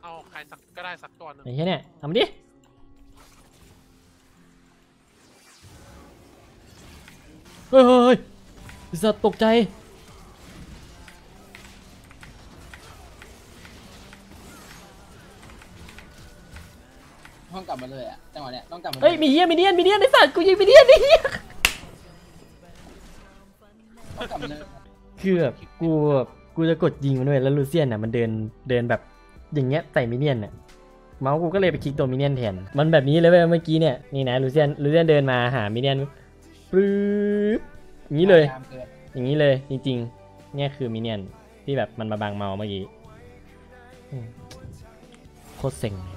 เอาใครสักก็ได้สักตัวหนึ่งไอ้แค่เนี่ยทำดิเฮ้ยสัตว์ตกใจต้องกลับมาเลยอ่ะจังหวะเนี้ยต้องกลับมาเฮ้ยมีเนียนไอ้สัตว์กูยิงมีเนียนไอ้เหี้ยต้องกลับมาเลยคือแบบกูจะกดยิงมันด้วยแล้วลูเซียนอ่ะมันเดินแบบอย่างเงี้ยใส่มิเนียนอ่ะเมาส์กูก็เลยไปคลิกตัวมิเนียนแทนมันแบบนี้เลยเว้ยเมื่อกี้เนี่ยนี่นะลูเซียนเดินมาหามิเนียนปึ๊บอย่างนี้เลยอย่างนี้เลยจริงๆเนี่ยคือมิเนียนที่แบบมันมาบังเมาส์เมื่อกี้โคตรเซ็งเลย